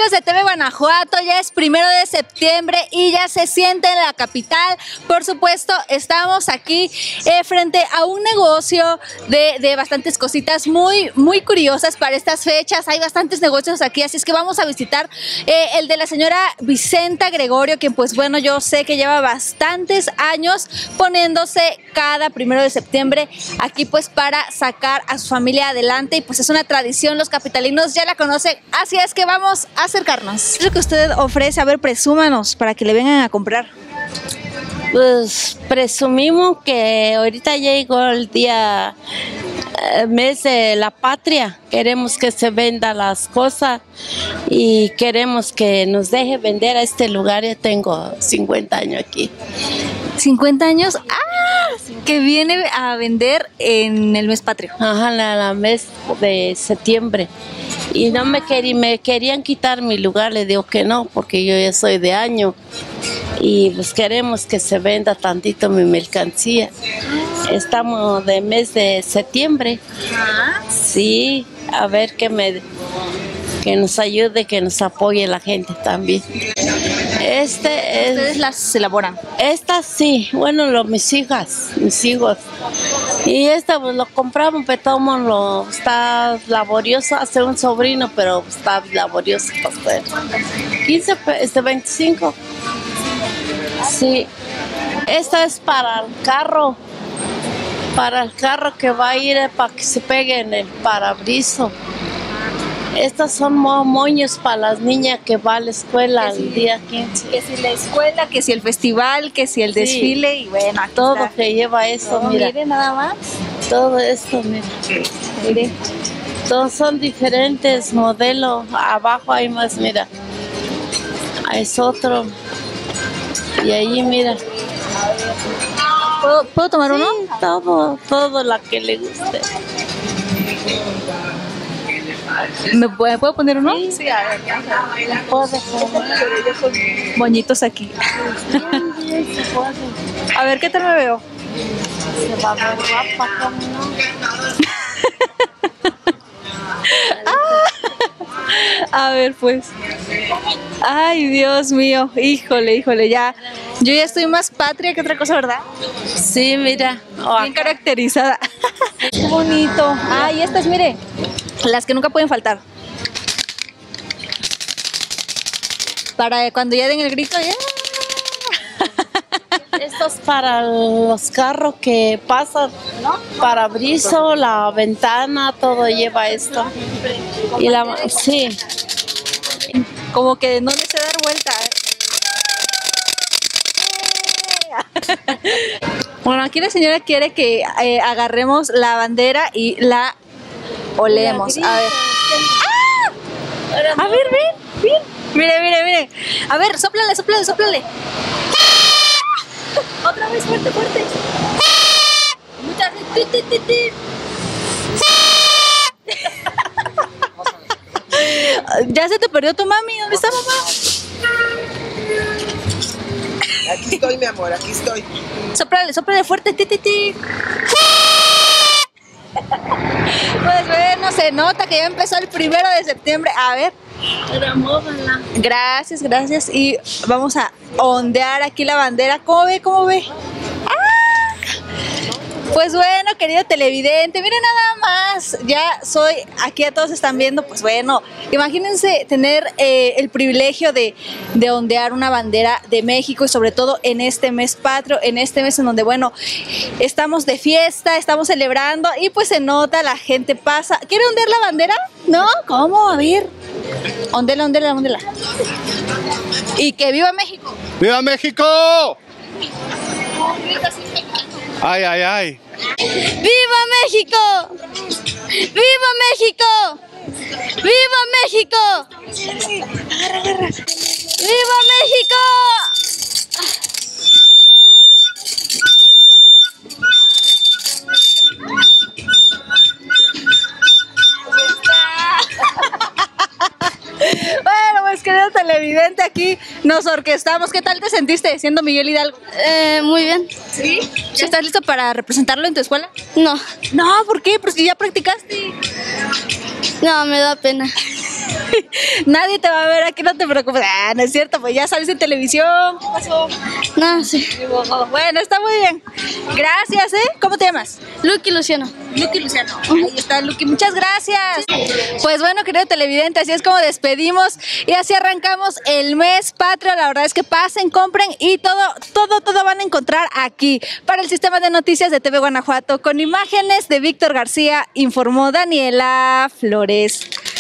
amigos de TV Guanajuato, ya es 1 de septiembre y ya se siente en la capital. Por supuesto, estamos aquí frente a un negocio de bastantes cositas muy curiosas para estas fechas. Hay bastantes negocios aquí, así es que vamos a visitar el de la señora Vicenta Gregorio, que pues bueno, yo sé que lleva bastantes años poniéndose cada 1 de septiembre aquí pues para sacar a su familia adelante, y pues es una tradición, los capitalinos ya la conocen, así es que vamos a acercarnos. ¿Qué es lo que usted ofrece? A ver, presúmanos para que le vengan a comprar. Pues presumimos que ahorita ya llegó el día, mes de la patria. Queremos que se venda las cosas y queremos que nos deje vender a este lugar. Ya tengo 50 años aquí. 50 años, que viene a vender en el mes patrio. Ajá, la mes de septiembre. Y no me querían quitar mi lugar, le digo que no, porque yo ya soy de año. Y pues queremos que se venda tantito mi mercancía. Estamos de mes de septiembre. Sí, a ver que nos ayude, que nos apoye la gente también. ¿Ustedes las elaboran? Esta sí, bueno, mis hijos. Y esta pues lo compramos, pero está laborioso, hace un sobrino, pero está laborioso para hacer. 25. Sí, esta es para el carro que va a ir para que se pegue en el parabrisas. Estas son moños para las niñas que van a la escuela el día 15. Que si la escuela, que si el festival, que si el desfile, y bueno, todo está. Que lleva eso, mira. Mire nada más. Todo esto, mira. Mire. Todos son diferentes modelos. Abajo hay más, mira. Es otro. Y ahí, mira. ¿Puedo tomar uno? Todo la que le guste. ¿Puedo poner uno? Sí, a ver. Puedo poner. Moñitos aquí. Bien, se puede. A ver, ¿qué tal me veo? Se va a ver guapa, ¿cómo no? A ver, pues. Ay, Dios mío, híjole, ya. Yo ya estoy más patria que otra cosa, ¿verdad? Sí, mira. Bien caracterizada. Qué bonito. Ay, estas, mire, las que nunca pueden faltar. Para cuando ya den el grito, ya. Esto es para los carros que pasan, parabrisas, la ventana, todo lleva esto. Y sí. Como que no le sé dar vuelta. Bueno, aquí la señora quiere que agarremos la bandera y la olemos. A ver. A ver, ven. Mire. A ver, sóplale. Otra vez, fuerte. Muchas veces. Ya se te perdió tu mami. ¿Dónde está mamá? Aquí estoy, mi amor, aquí estoy. Sóplale fuerte. Pues bueno, se nota que ya empezó el 1 de septiembre. A ver. Gracias. Y vamos a ondear aquí la bandera. ¿Cómo ve? Pues bueno, querido televidente, miren nada más, aquí a todos están viendo, pues bueno, imagínense tener el privilegio de ondear una bandera de México, y sobre todo en este mes patrio, en este mes en donde, bueno, estamos de fiesta, estamos celebrando, y pues se nota, la gente pasa. ¿Quiere ondear la bandera? ¿No? ¿Cómo? A ver. Ondela. Y que viva México. ¡Viva México! Ay. ¡Viva México! ¡Viva México! ¡Viva México! Agarra. ¡Viva México! Bueno, pues querido televidente, aquí nos orquestamos. ¿Qué tal te sentiste siendo Miguel Hidalgo? Muy bien. ¿Sí? ¿Ya estás listo para representarlo en tu escuela? No, No, ¿por qué? Porque ya practicaste. no, me da pena. Nadie te va a ver aquí, no te preocupes. Ah, no es cierto, pues ya sales en televisión. ¿Qué pasó? No, sí. Bueno, está muy bien. Gracias, ¿eh? ¿Cómo te llamas? Lucky Luciano. Lucky Luciano. Ahí está, Lucky. Muchas gracias. Pues bueno, querido televidente, así es como despedimos y así arrancamos el mes patrio. La verdad es que pasen, compren y todo van a encontrar aquí. Para el sistema de noticias de TV Guanajuato, con imágenes de Víctor García, informó Daniela Flores.